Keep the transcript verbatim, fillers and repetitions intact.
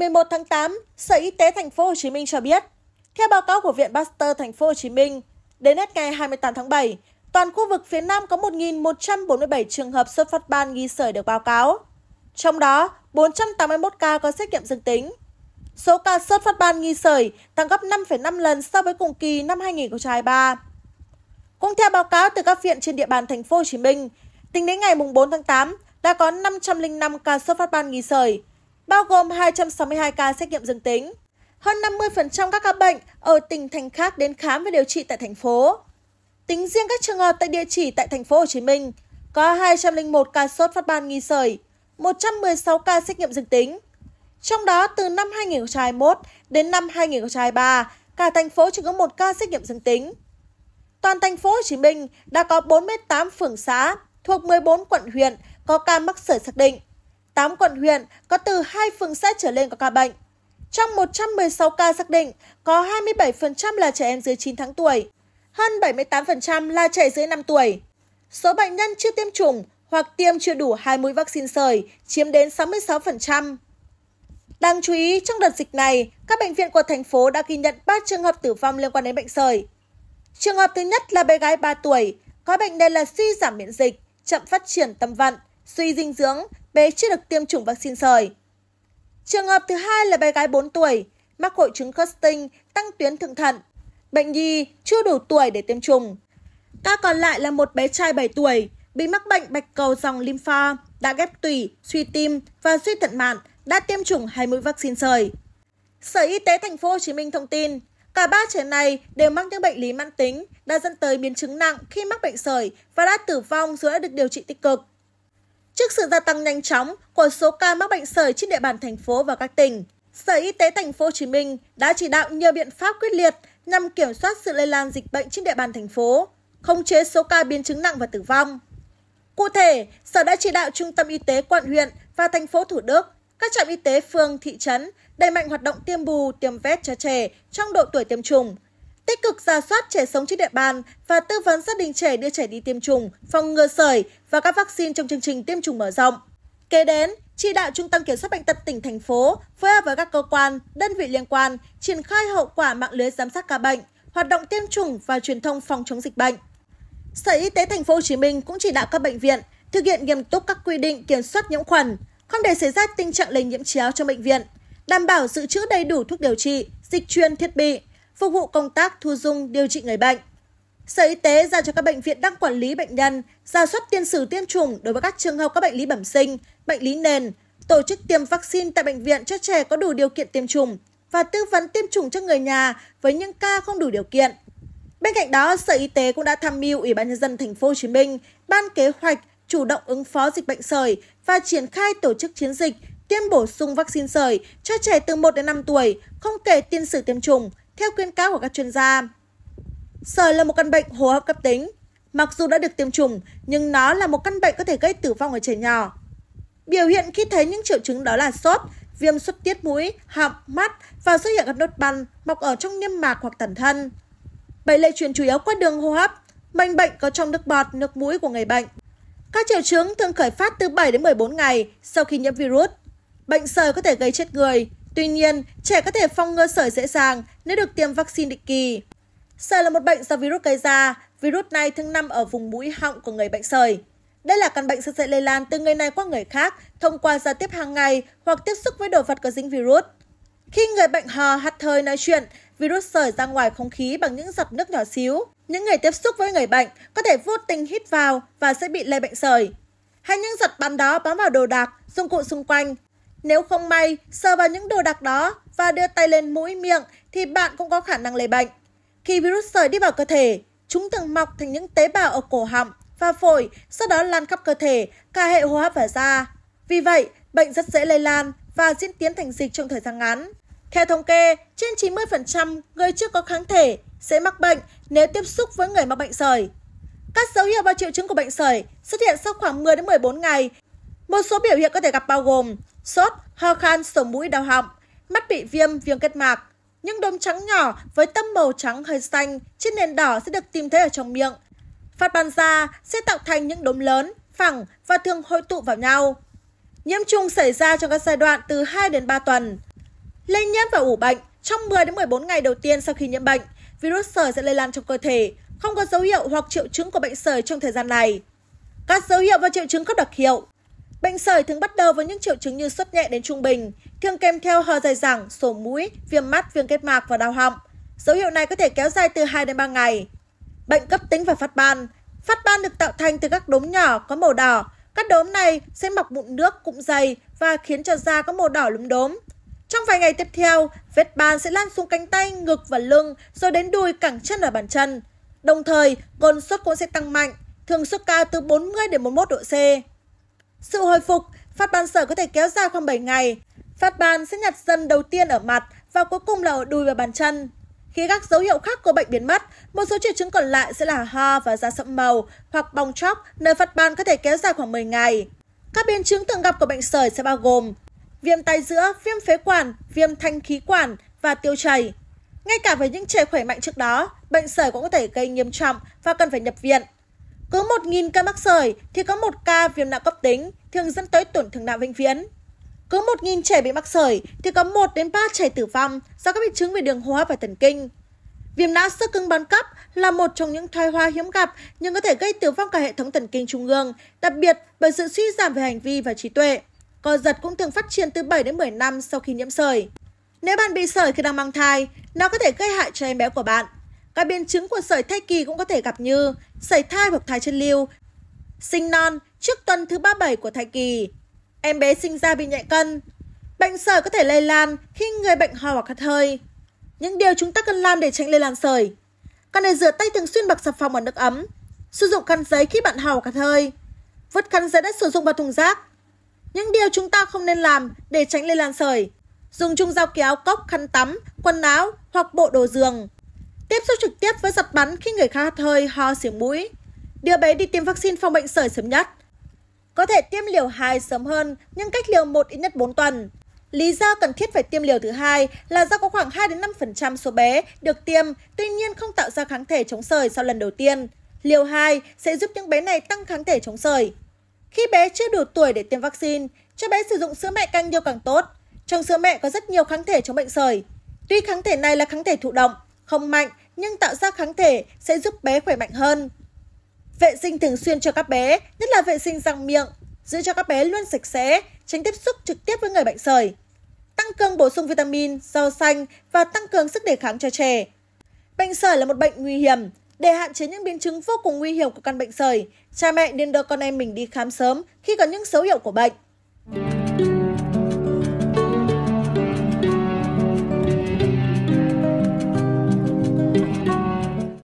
mười một tháng tám, Sở Y tế Thành phố Hồ Chí Minh cho biết, theo báo cáo của Viện Pasteur Thành phố Hồ Chí Minh, đến hết ngày hai mươi tám tháng bảy, toàn khu vực phía Nam có một nghìn một trăm bốn mươi bảy trường hợp sốt phát ban nghi sởi được báo cáo. Trong đó, bốn trăm tám mươi mốt ca có xét nghiệm dương tính. Số ca sốt phát ban nghi sởi tăng gấp năm phẩy năm lần so với cùng kỳ năm hai nghìn không trăm hai mươi ba. Cũng theo báo cáo từ các viện trên địa bàn Thành phố Hồ Chí Minh, tính đến ngày bốn tháng tám đã có năm trăm lẻ năm ca sốt phát ban nghi sởi, bao gồm hai trăm sáu mươi hai ca xét nghiệm dương tính. Hơn năm mươi phần trăm các ca bệnh ở tỉnh thành khác đến khám và điều trị tại thành phố. Tính riêng các trường hợp tại địa chỉ tại Thành phố Hồ Chí Minh, có hai trăm lẻ một ca sốt phát ban nghi sởi, một trăm mười sáu ca xét nghiệm dương tính. Trong đó, từ năm hai nghìn không trăm hai mươi mốt đến năm hai nghìn không trăm hai mươi ba, cả thành phố chỉ có một ca xét nghiệm dương tính. Toàn Thành phố Hồ Chí Minh đã có bốn mươi tám phường xã thuộc mười bốn quận huyện có ca mắc sởi xác định. tám quận huyện có từ hai phường xã trở lên có ca bệnh. Trong một trăm mười sáu ca xác định, có hai mươi bảy phần trăm là trẻ em dưới chín tháng tuổi, hơn bảy mươi tám phần trăm là trẻ dưới năm tuổi. Số bệnh nhân chưa tiêm chủng hoặc tiêm chưa đủ hai mũi vaccine sởi chiếm đến sáu mươi sáu phần trăm. Đáng chú ý, trong đợt dịch này, các bệnh viện của thành phố đã ghi nhận ba trường hợp tử vong liên quan đến bệnh sởi. Trường hợp thứ nhất là bé gái ba tuổi, có bệnh nền là suy giảm miễn dịch, chậm phát triển tâm vận, suy dinh dưỡng, bé chưa được tiêm chủng vaccine sởi. Trường hợp thứ hai là bé gái bốn tuổi, mắc hội chứng Cushing, tăng tuyến thượng thận, bệnh nhi chưa đủ tuổi để tiêm chủng. Ca còn lại là một bé trai bảy tuổi, bị mắc bệnh bạch cầu dòng lympha, đã ghép tủy, suy tim và suy thận mạn, đã tiêm chủng hai mũi vaccine sởi. Sở Y tế Thành phố Hồ Chí Minh thông tin, cả ba trẻ này đều mắc những bệnh lý mãn tính đã dẫn tới biến chứng nặng khi mắc bệnh sởi và đã tử vong dù đã được điều trị tích cực. Trước sự gia tăng nhanh chóng của số ca mắc bệnh sởi trên địa bàn thành phố và các tỉnh, Sở Y tế Thành phố Hồ Chí Minh đã chỉ đạo nhiều biện pháp quyết liệt nhằm kiểm soát sự lây lan dịch bệnh trên địa bàn thành phố, khống chế số ca biến chứng nặng và tử vong. Cụ thể, Sở đã chỉ đạo Trung tâm Y tế quận huyện và thành phố Thủ Đức, các trạm y tế phường, thị trấn đẩy mạnh hoạt động tiêm bù, tiêm vét cho trẻ trong độ tuổi tiêm chủng, tích cực rà soát trẻ sống trên địa bàn và tư vấn gia đình trẻ đưa trẻ đi tiêm chủng, phòng ngừa sởi và các vaccine trong chương trình tiêm chủng mở rộng. Kế đến, chỉ đạo Trung tâm Kiểm soát Bệnh tật tỉnh, thành phố phối hợp với các cơ quan, đơn vị liên quan triển khai hậu quả mạng lưới giám sát ca bệnh, hoạt động tiêm chủng và truyền thông phòng chống dịch bệnh. Sở Y tế Thành phố Hồ Chí Minh cũng chỉ đạo các bệnh viện thực hiện nghiêm túc các quy định kiểm soát nhiễm khuẩn, không để xảy ra tình trạng lây nhiễm chéo trong bệnh viện, đảm bảo dự trữ đầy đủ thuốc điều trị, dịch truyền, thiết bị, phục vụ công tác thu dung điều trị người bệnh. Sở Y tế giao cho các bệnh viện đang quản lý bệnh nhân rà soát tiền sử tiêm chủng đối với các trường hợp có bệnh lý bẩm sinh, bệnh lý nền, tổ chức tiêm vaccine tại bệnh viện cho trẻ có đủ điều kiện tiêm chủng và tư vấn tiêm chủng cho người nhà với những ca không đủ điều kiện. Bên cạnh đó, Sở Y tế cũng đã tham mưu Ủy ban nhân dân Thành phố Hồ Chí Minh ban kế hoạch chủ động ứng phó dịch bệnh sởi và triển khai tổ chức chiến dịch tiêm bổ sung vaccine sởi cho trẻ từ một đến năm tuổi, không kể tiền sử tiêm chủng, theo khuyến cáo của các chuyên gia. Sởi là một căn bệnh hô hấp cấp tính. Mặc dù đã được tiêm chủng, nhưng nó là một căn bệnh có thể gây tử vong ở trẻ nhỏ. Biểu hiện khi thấy những triệu chứng đó là sốt, viêm xuất tiết mũi, họng, mắt và xuất hiện các nốt ban mọc ở trong niêm mạc hoặc tản thân. Bệnh lây truyền chủ yếu qua đường hô hấp, bệnh bệnh có trong nước bọt, nước mũi của người bệnh. Các triệu chứng thường khởi phát từ bảy đến mười bốn ngày sau khi nhiễm virus. Bệnh sởi có thể gây chết người, tuy nhiên trẻ có thể phòng ngừa sởi dễ dàng nếu được tiêm vaccine định kỳ. Sởi là một bệnh do virus gây ra, virus này thường nằm ở vùng mũi họng của người bệnh sởi. Đây là căn bệnh rất dễ lây lan từ người này qua người khác thông qua giao tiếp hàng ngày hoặc tiếp xúc với đồ vật có dính virus. Khi người bệnh ho, hắt hơi, nói chuyện, virus sởi ra ngoài không khí bằng những giọt nước nhỏ xíu. Những người tiếp xúc với người bệnh có thể vô tình hít vào và sẽ bị lây bệnh sởi. Hay những giọt bắn đó bám vào đồ đạc, dụng cụ xung quanh. Nếu không may sờ vào những đồ đạc đó và đưa tay lên mũi, miệng thì bạn cũng có khả năng lây bệnh. Khi virus sởi đi vào cơ thể, chúng thường mọc thành những tế bào ở cổ họng và phổi, sau đó lan khắp cơ thể, cả hệ hô hấp và da. Vì vậy, bệnh rất dễ lây lan và diễn tiến thành dịch trong thời gian ngắn. Theo thống kê, trên chín mươi phần trăm người chưa có kháng thể sẽ mắc bệnh nếu tiếp xúc với người mắc bệnh sởi. Các dấu hiệu và triệu chứng của bệnh sởi xuất hiện sau khoảng mười đến mười bốn ngày. Một số biểu hiện có thể gặp bao gồm sốt, ho khan, sổ mũi, đau họng, mắt bị viêm, viêm kết mạc. Những đốm trắng nhỏ với tông màu trắng hơi xanh trên nền đỏ sẽ được tìm thấy ở trong miệng. Phát ban da sẽ tạo thành những đốm lớn, phẳng và thường hội tụ vào nhau. Nhiễm trùng xảy ra trong các giai đoạn từ hai đến ba tuần. Lây nhiễm và ủ bệnh. Trong mười đến mười bốn ngày đầu tiên sau khi nhiễm bệnh, virus sởi sẽ lây lan trong cơ thể, không có dấu hiệu hoặc triệu chứng của bệnh sởi trong thời gian này. Các dấu hiệu và triệu chứng không đặc hiệu. Bệnh sởi thường bắt đầu với những triệu chứng như sốt nhẹ đến trung bình, thường kèm theo ho dài dẳng, sổ mũi, viêm mắt, viêm kết mạc và đau họng. Dấu hiệu này có thể kéo dài từ hai đến ba ngày. Bệnh cấp tính và phát ban. Phát ban được tạo thành từ các đốm nhỏ có màu đỏ. Các đốm này sẽ mọc mụn nước, cụm dày và khiến cho da có màu đỏ lúm đốm. Trong vài ngày tiếp theo, vết ban sẽ lan xuống cánh tay, ngực và lưng, rồi đến đùi, cẳng chân và bàn chân. Đồng thời, cơn sốt cũng sẽ tăng mạnh, thường sốt cao từ bốn mươi đến bốn mươi mốt độ C. Sự hồi phục. Phát ban sởi có thể kéo dài khoảng bảy ngày. Phát ban sẽ nhạt dần đầu tiên ở mặt và cuối cùng là ở đùi và bàn chân. Khi các dấu hiệu khác của bệnh biến mất, một số triệu chứng còn lại sẽ là ho và da sẫm màu hoặc bong tróc, nơi phát ban có thể kéo dài khoảng mười ngày. Các biến chứng thường gặp của bệnh sởi sẽ bao gồm viêm tai giữa, viêm phế quản, viêm thanh khí quản và tiêu chảy. Ngay cả với những trẻ khỏe mạnh trước đó, bệnh sởi cũng có thể gây nghiêm trọng và cần phải nhập viện. Cứ một nghìn ca mắc sởi thì có một ca viêm não cấp tính, thường dẫn tới tổn thương não vĩnh viễn. Cứ một nghìn trẻ bị mắc sởi thì có một đến ba trẻ tử vong do các biến chứng về đường hô hấp và thần kinh. Viêm não xơ cứng bán cấp là một trong những thoái hóa hiếm gặp nhưng có thể gây tử vong cả hệ thống thần kinh trung ương, đặc biệt bởi sự suy giảm về hành vi và trí tuệ. Co giật cũng thường phát triển từ bảy đến mười năm sau khi nhiễm sởi. Nếu bạn bị sởi khi đang mang thai, nó có thể gây hại cho em bé của bạn. Các biến chứng của sởi thai kỳ cũng có thể gặp như sảy thai hoặc thai chân lưu, sinh non trước tuần thứ ba mươi bảy của thai kỳ, em bé sinh ra bị nhẹ cân. Bệnh sởi có thể lây lan khi người bệnh ho hoặc hắt hơi. Những điều chúng ta cần làm để tránh lây lan sởi: cần để rửa tay thường xuyên bằng xà phòng và nước ấm, sử dụng khăn giấy khi bạn ho hoặc hắt hơi, vứt khăn giấy đã sử dụng vào thùng rác. Những điều chúng ta không nên làm để tránh lây lan sởi: dùng chung dao kéo, cốc, khăn tắm, quần áo hoặc bộ đồ giường, tiếp xúc trực tiếp với giọt bắn khi người khác hắt hơi, ho, xỉu mũi, đưa bé đi tiêm vaccine phòng bệnh sởi sớm nhất. Có thể tiêm liều hai sớm hơn nhưng cách liều một ít nhất bốn tuần. Lý do cần thiết phải tiêm liều thứ hai là do có khoảng hai đến năm phần trăm số bé được tiêm tuy nhiên không tạo ra kháng thể chống sởi sau lần đầu tiên. Liều hai sẽ giúp những bé này tăng kháng thể chống sởi. Khi bé chưa đủ tuổi để tiêm vaccine, cho bé sử dụng sữa mẹ càng nhiều càng tốt. Trong sữa mẹ có rất nhiều kháng thể chống bệnh sởi. Tuy kháng thể này là kháng thể thụ động, không mạnh nhưng tạo ra kháng thể sẽ giúp bé khỏe mạnh hơn. Vệ sinh thường xuyên cho các bé, nhất là vệ sinh răng miệng, giữ cho các bé luôn sạch sẽ, tránh tiếp xúc trực tiếp với người bệnh sởi. Tăng cường bổ sung vitamin, rau xanh và tăng cường sức đề kháng cho trẻ. Bệnh sởi là một bệnh nguy hiểm. Để hạn chế những biến chứng vô cùng nguy hiểm của căn bệnh sởi, cha mẹ nên đưa con em mình đi khám sớm khi có những dấu hiệu của bệnh.